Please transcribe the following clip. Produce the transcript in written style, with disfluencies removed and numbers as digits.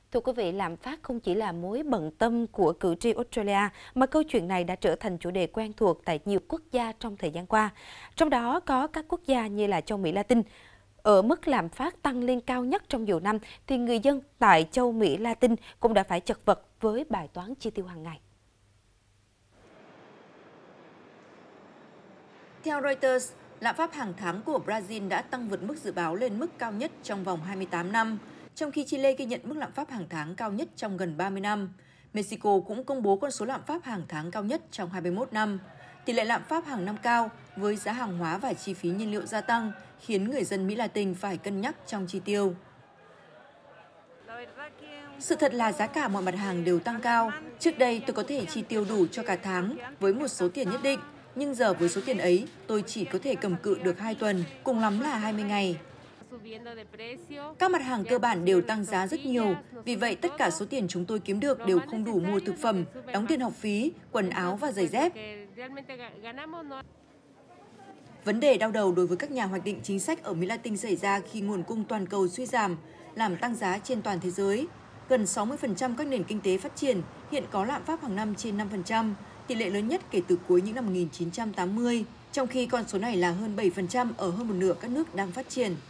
Thưa quý vị, lạm phát không chỉ là mối bận tâm của cử tri Australia, mà câu chuyện này đã trở thành chủ đề quen thuộc tại nhiều quốc gia trong thời gian qua. Trong đó có các quốc gia như là châu Mỹ Latin. Ở mức lạm phát tăng lên cao nhất trong nhiều năm, thì người dân tại châu Mỹ Latin cũng đã phải chật vật với bài toán chi tiêu hàng ngày. Theo Reuters, lạm phát hàng tháng của Brazil đã tăng vượt mức dự báo lên mức cao nhất trong vòng 28 năm, trong khi Chile ghi nhận mức lạm phát hàng tháng cao nhất trong gần 30 năm. Mexico cũng công bố con số lạm phát hàng tháng cao nhất trong 21 năm. Tỷ lệ lạm phát hàng năm cao với giá hàng hóa và chi phí nhiên liệu gia tăng khiến người dân Mỹ Latin phải cân nhắc trong chi tiêu. Sự thật là giá cả mọi mặt hàng đều tăng cao. Trước đây tôi có thể chi tiêu đủ cho cả tháng với một số tiền nhất định, nhưng giờ với số tiền ấy tôi chỉ có thể cầm cự được 2 tuần, cùng lắm là 20 ngày. Các mặt hàng cơ bản đều tăng giá rất nhiều, vì vậy tất cả số tiền chúng tôi kiếm được đều không đủ mua thực phẩm, đóng tiền học phí, quần áo và giày dép. Vấn đề đau đầu đối với các nhà hoạch định chính sách ở Mỹ Latin xảy ra khi nguồn cung toàn cầu suy giảm, làm tăng giá trên toàn thế giới. Gần 60% các nền kinh tế phát triển hiện có lạm phát hàng năm trên 5%, tỷ lệ lớn nhất kể từ cuối những năm 1980, trong khi con số này là hơn 7% ở hơn một nửa các nước đang phát triển.